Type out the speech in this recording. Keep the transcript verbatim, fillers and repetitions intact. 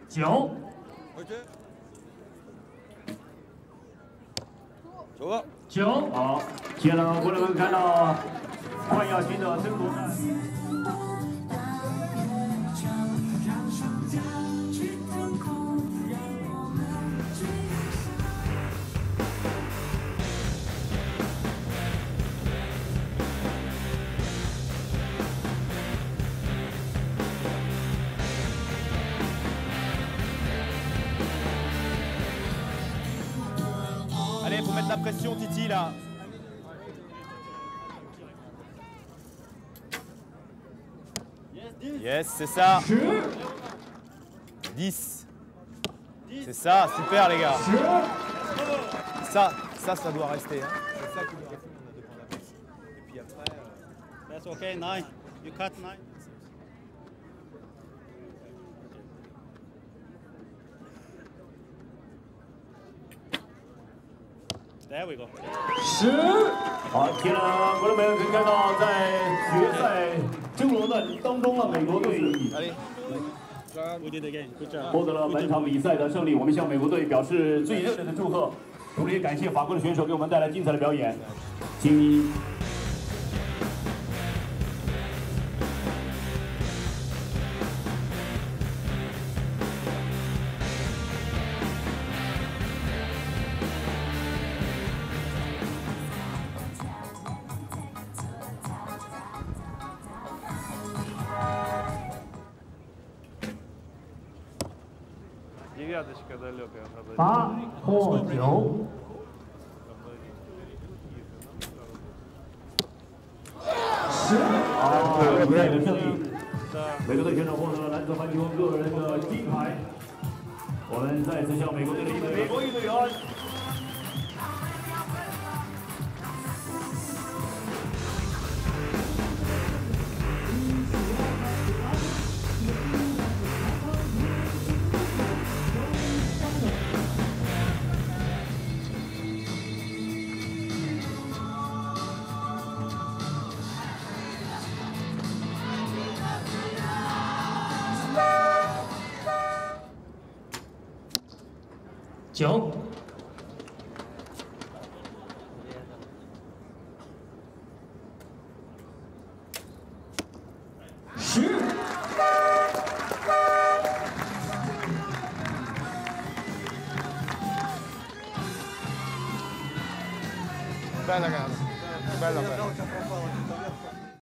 九。 九个。 九。好，接着观众们看到冠亚军的争夺战。 Allez, faut mettre la pression, Titi, là. Yes, c'est ça. dix. C'est ça, super, les gars. Ça, ça, ça doit rester. Hein. C'est ça qui doit rester, on a deux points d'avance. Et puis après... Euh... That's okay, nine. You cut nine. There we go. 十，好，接着观众朋友可以看到，在决赛争夺战当中呢，美国队 We did again. Good job. 获得了本场比赛的胜利。我们向美国队表示最热烈的祝贺，同时也感谢法国的选手给我们带来精彩的表演。请。 八或九，十，好，比赛的胜利，美国队选手获得了男子环球个人的金牌。我们再次向美国队的美国运动员。 九，十， bella gara, bella bella.